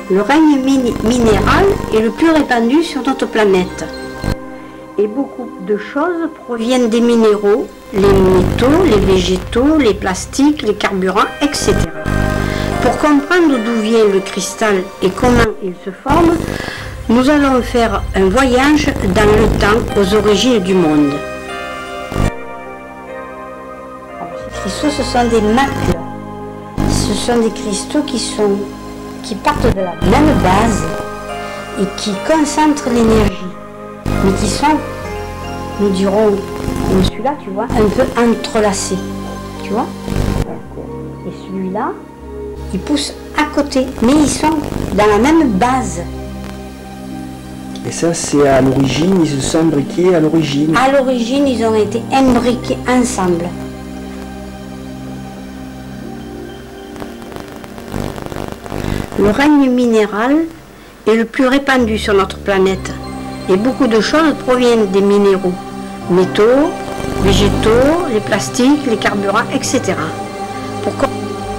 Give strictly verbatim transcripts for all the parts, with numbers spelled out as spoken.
Le règne minéral est le plus répandu sur notre planète. Et beaucoup de choses proviennent des minéraux, les métaux, les végétaux, les plastiques, les carburants, et cetera. Pour comprendre d'où vient le cristal et comment il se forme, nous allons faire un voyage dans le temps aux origines du monde. Ces cristaux, ce sont des macles. Ce sont des cristaux qui, sont, qui partent de la même base et qui concentrent l'énergie, mais qui sont, nous dirons, comme celui-là, tu vois, un peu entrelacés. Tu vois? Et celui-là, il pousse à côté, mais ils sont dans la même base. Et ça, c'est à l'origine, ils se sont imbriqués à l'origine. À l'origine, ils ont été imbriqués ensemble. Le règne minéral est le plus répandu sur notre planète et beaucoup de choses proviennent des minéraux, métaux, végétaux, les plastiques, les carburants, et cetera. Pourquoi ?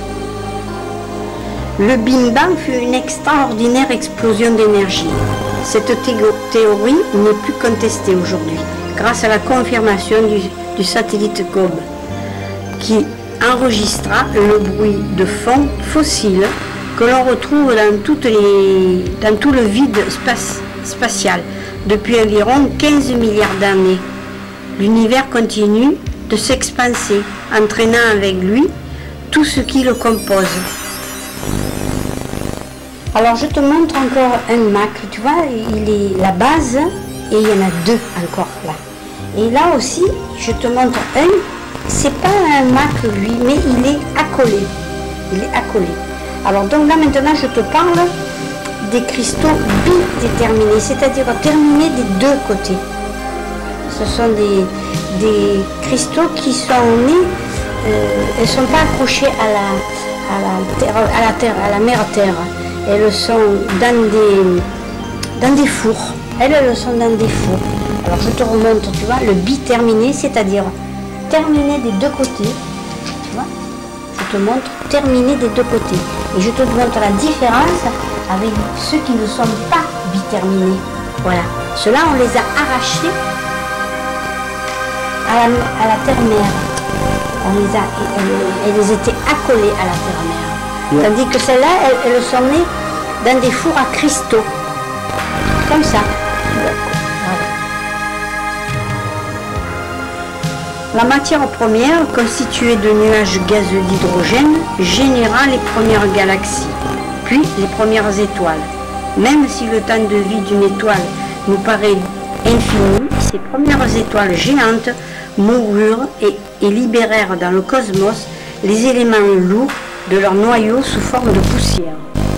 Le Big Bang fut une extraordinaire explosion d'énergie. Cette théorie n'est plus contestée aujourd'hui, grâce à la confirmation du, du satellite Gobe, qui enregistra le bruit de fond fossile que l'on retrouve dans, toutes les, dans tout le vide space, spatial depuis environ quinze milliards d'années. L'univers continue de s'expanser, entraînant avec lui tout ce qui le compose. Alors je te montre encore un macle, tu vois, il est la base et il y en a deux encore là. Et là aussi, je te montre un, c'est pas un macle lui, mais il est accolé. Il est accolé. Alors donc là maintenant je te parle des cristaux bidéterminés, c'est-à-dire terminés des deux côtés. Ce sont des, des cristaux qui sont nés, euh, elles ne sont pas accrochées à la, à la terre, à la terre, à la mère terre. Elles sont dans des, dans des fours. Elles, elles sont dans des fours. Alors je te remonte, tu vois, le biterminé, c'est-à-dire terminé des deux côtés. Tu vois, je te montre terminé des deux côtés. Et je te montre la différence avec ceux qui ne sont pas biterminés. Voilà. Ceux-là, on les a arrachés à la, à la terre-mère. On les a, elles, elles étaient accolées à la terre-mère. Ouais. Tandis que celles-là, elles, elles sont nées dans des fours à cristaux. Comme ça. Voilà. La matière première, constituée de nuages gazeux d'hydrogène, généra les premières galaxies, puis les premières étoiles. Même si le temps de vie d'une étoile nous paraît infini, ces premières étoiles géantes moururent et, et libérèrent dans le cosmos les éléments lourds de leur noyau sous forme de poussière.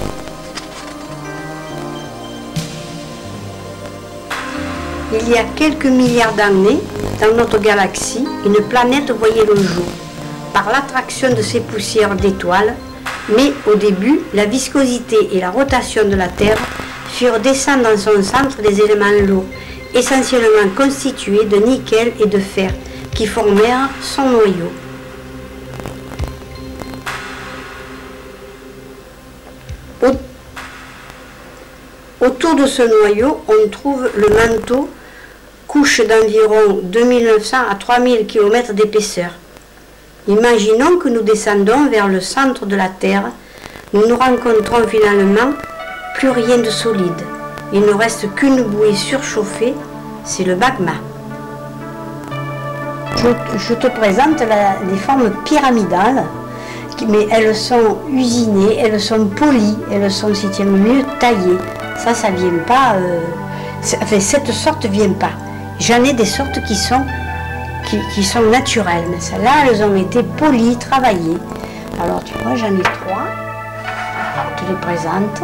Il y a quelques milliards d'années, dans notre galaxie, une planète voyait le jour, par l'attraction de ces poussières d'étoiles, mais au début, la viscosité et la rotation de la Terre firent descendre dans son centre des éléments lourds, essentiellement constitués de nickel et de fer, qui formèrent son noyau. Autour de ce noyau, on trouve le manteau, couche d'environ deux mille neuf cents à trois mille kilomètres d'épaisseur. Imaginons que nous descendons vers le centre de la Terre. Nous ne rencontrons finalement plus rien de solide. Il ne reste qu'une bouée surchauffée, c'est le magma. Je, je te présente la, les formes pyramidales, mais elles sont usinées, elles sont polies, elles sont, si tu aimes mieux, taillées. Ça, ça ne vient pas, euh, enfin, cette sorte ne vient pas. J'en ai des sortes qui sont, qui, qui sont naturelles, mais celles-là, elles ont été polies, travaillées. Alors, tu vois, j'en ai trois. Je te les présente.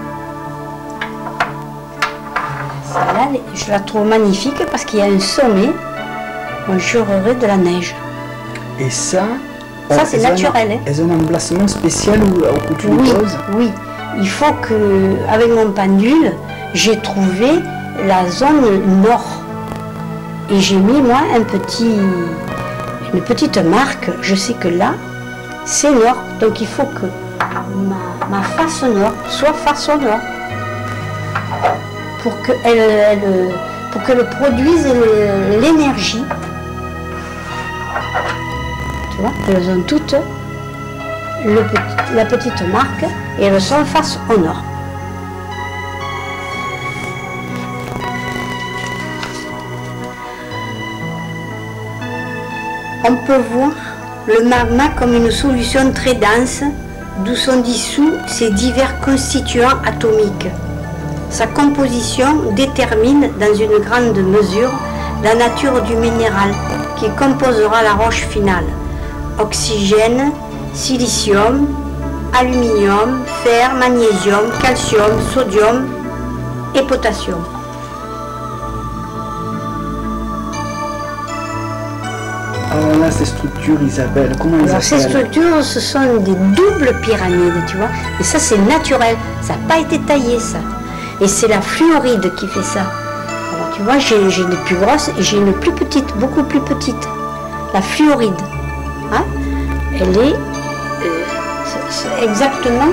Celle-là, je la trouve magnifique parce qu'il y a un sommet. On jurerait de la neige. Et ça, ça c'est naturel. Un, hein. Elles ont un emplacement spécial où, où tu oui, les poses? Oui, il faut que, avec mon pendule, j'ai trouvé la zone nord. Et j'ai mis, moi, un petit, une petite marque. Je sais que là, c'est nord. Donc il faut que ma, ma face nord soit face au nord. Pour qu'elle elle, pour qu'elle produise l'énergie. Tu vois, elles ont toutes le petit, la petite marque et elles sont face au nord. On peut voir le magma comme une solution très dense, d'où sont dissous ses divers constituants atomiques. Sa composition détermine dans une grande mesure la nature du minéral qui composera la roche finale. Oxygène, silicium, aluminium, fer, magnésium, calcium, sodium et potassium. Alors là, ces structures, Isabelle, comment elles Alors ces structures, ce sont des doubles pyramides, tu vois. Et ça, c'est naturel. Ça n'a pas été taillé, ça. Et c'est la fluoride qui fait ça. Alors tu vois, j'ai des plus grosses et j'ai une plus petite, beaucoup plus petite. La fluoride. Hein? Elle est, euh, c'est exactement...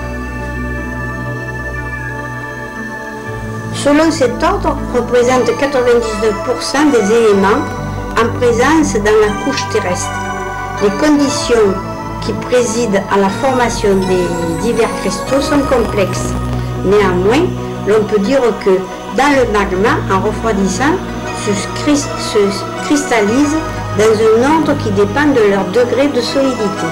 Selon cet ordre, représente quatre-vingt-dix-neuf pour cent des éléments en présence dans la couche terrestre. Les conditions qui président à la formation des divers cristaux sont complexes. Néanmoins, l'on peut dire que dans le magma, en refroidissant, se, se cristallise dans un ordre qui dépend de leur degré de solidité.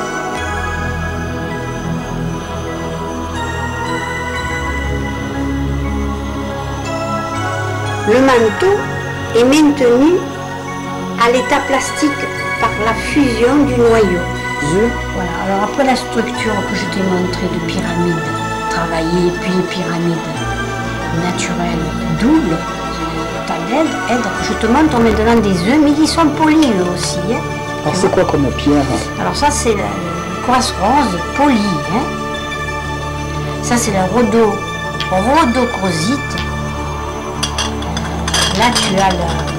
Le manteau est maintenu à l'état plastique par la fusion du noyau. Voilà. Alors après la structure que je t'ai montrée de pyramide travaillée, puis les pyramides naturelles doubles, je te montre maintenant des œufs, mais ils sont polis eux aussi. Hein. Alors c'est quoi comme pierre? Alors ça c'est la quartz rose poli. Hein. Ça c'est la rhodo, rhodochrosite. Là tu as la...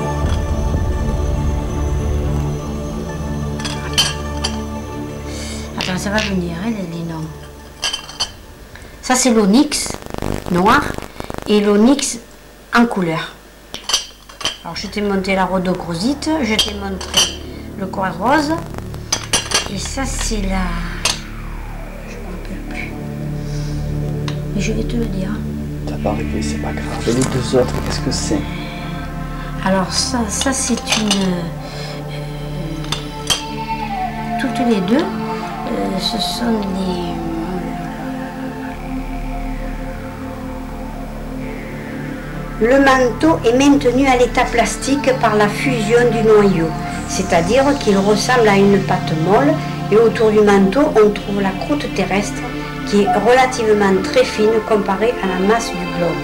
Attends, ça va venir, hein, les noms. Ça c'est l'onyx noir et l'onyx en couleur. Alors je t'ai montré la rhodochrosite, je t'ai montré le quartz rose. Et ça c'est la... Je ne me rappelle plus. Mais je vais te le dire. Ça va arriver, c'est pas grave. Et les deux autres, qu'est-ce que c'est? Alors ça, ça c'est une... Euh, toutes les deux, euh, ce sont des... Le manteau est maintenu à l'état plastique par la fusion du noyau, c'est-à-dire qu'il ressemble à une pâte molle et autour du manteau on trouve la croûte terrestre qui est relativement très fine comparée à la masse du globe.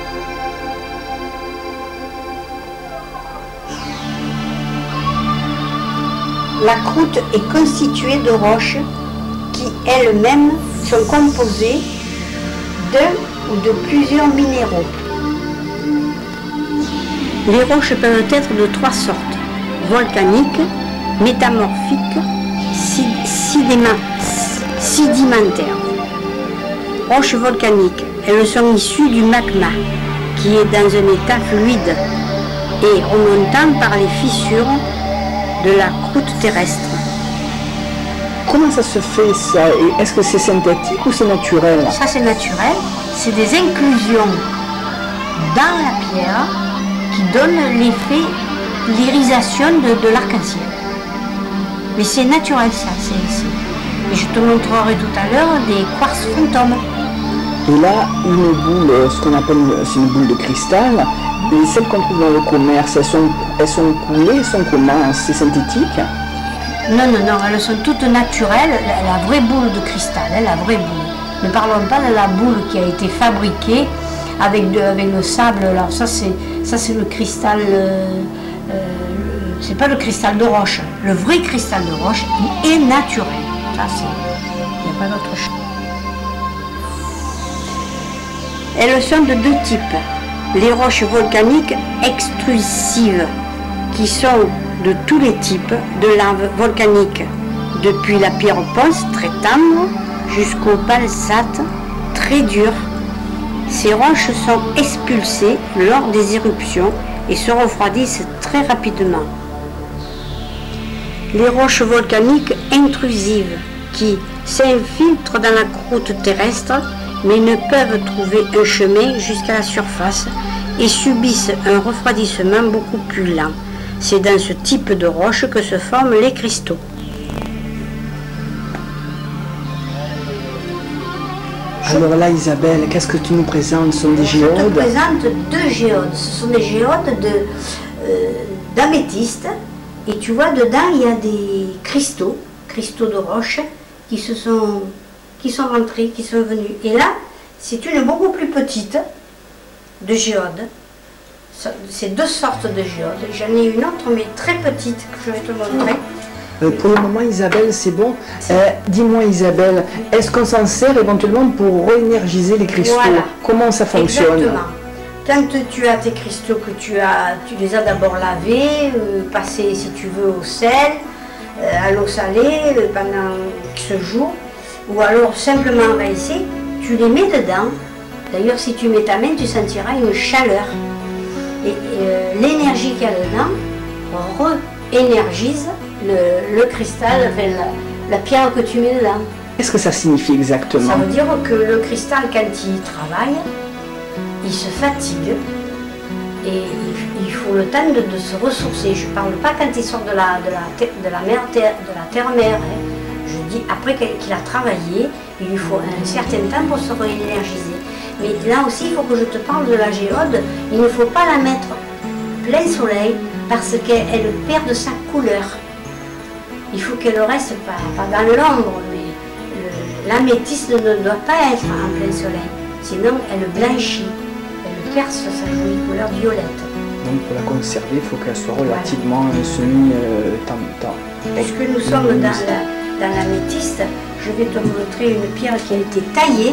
La croûte est constituée de roches qui elles-mêmes sont composées d'un ou de plusieurs minéraux. Les roches peuvent être de trois sortes, volcaniques, métamorphiques, sédimentaires. Roches volcaniques, elles sont issues du magma, qui est dans un état fluide et remontant par les fissures de la croûte terrestre. Comment ça se fait ça? Est-ce que c'est synthétique ou c'est naturel? Ça c'est naturel, c'est des inclusions dans la pierre qui donnent l'effet, l'irisation de, de l'arc-en-ciel. Mais c'est naturel ça, c'est... Et je te montrerai tout à l'heure des quartz fantômes. Et là, une boule, ce qu'on appelle c'est une boule de cristal, et celles qu'on trouve dans le commerce, elles sont, elles sont coulées, elles sont comment? C'est synthétique? Non, non, non, elles sont toutes naturelles, la, la vraie boule de cristal, hein, la vraie boule. Ne parlons pas de la boule qui a été fabriquée avec, de, avec le sable. Alors ça c'est ça c'est le cristal, euh, euh, c'est pas le cristal de roche. Le vrai cristal de roche il est naturel. Ça c'est, il n'y a pas d'autre chose. Elles sont de deux types. Les roches volcaniques extrusives, qui sont de tous les types de lave volcanique, depuis la pierre ponce très tendre jusqu'au balsate très dur. Ces roches sont expulsées lors des éruptions et se refroidissent très rapidement. Les roches volcaniques intrusives qui s'infiltrent dans la croûte terrestre mais ne peuvent trouver un chemin jusqu'à la surface et subissent un refroidissement beaucoup plus lent. C'est dans ce type de roche que se forment les cristaux. Alors là, Isabelle, qu'est-ce que tu nous présentes? Ce sont des géodes? Je te présente deux géodes. Ce sont des géodes de, euh, d'améthyste. Et tu vois, dedans, il y a des cristaux, cristaux de roche, qui se sont, qui sont rentrés, qui sont venus. Et là, c'est une beaucoup plus petite de géode. C'est deux sortes de géodes. J'en ai une autre, mais très petite, que je vais te montrer. Euh, pour le moment, Isabelle, c'est bon. Euh, Dis-moi, Isabelle, est-ce qu'on s'en sert éventuellement pour réénergiser les cristaux? Voilà. Comment ça fonctionne? Exactement. Quand tu as tes cristaux, que tu, as, tu les as d'abord lavés, euh, passés, si tu veux, au sel, euh, à l'eau salée, euh, pendant ce jour, ou alors simplement rincés, tu les mets dedans. D'ailleurs, si tu mets ta main, tu sentiras une chaleur. Et euh, l'énergie qu'il y a dedans re-énergise le, le cristal, enfin, la, la pierre que tu mets dedans. Qu'est-ce que ça signifie exactement? Ça veut dire que le cristal, quand il travaille, il se fatigue et il, il faut le temps de, de se ressourcer. Je ne parle pas quand il sort de la, de la, de la mer, de la terre-mer. Hein. Je dis après qu'il a travaillé, il lui faut un certain temps pour se réénergiser. Mais là aussi, il faut que je te parle de la géode. Il ne faut pas la mettre plein soleil parce qu'elle perd de sa couleur. Il faut qu'elle reste pas, pas dans l'ombre, mais l'améthyste ne doit pas être en plein soleil. Sinon, elle blanchit, elle perd sa jolie couleur violette. Donc pour la conserver, il faut qu'elle soit relativement voilà. semi-temps. Puisque nous sommes dans la, dans l'améthyste, je vais te montrer une pierre qui a été taillée.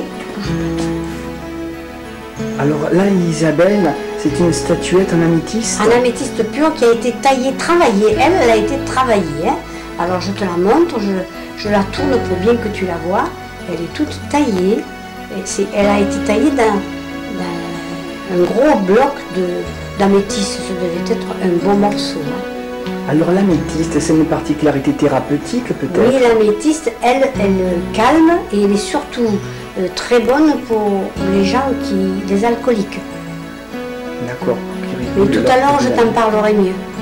Alors là, Isabelle, c'est une statuette en améthyste? En améthyste pure qui a été taillée, travaillée. Elle, elle a été travaillée. Hein. Alors je te la montre, je, je la tourne pour bien que tu la vois. Elle est toute taillée. Et elle a été taillée dans, dans un gros bloc d'améthyste. Ce devait être un beau morceau. Hein. Alors l'améthyste, c'est une particularité thérapeutique peut-être? Oui, l'améthyste, elle, elle calme et elle est surtout euh, très bonne pour les gens qui, les alcooliques. D'accord. Mais tout à l'heure, je t'en parlerai mieux.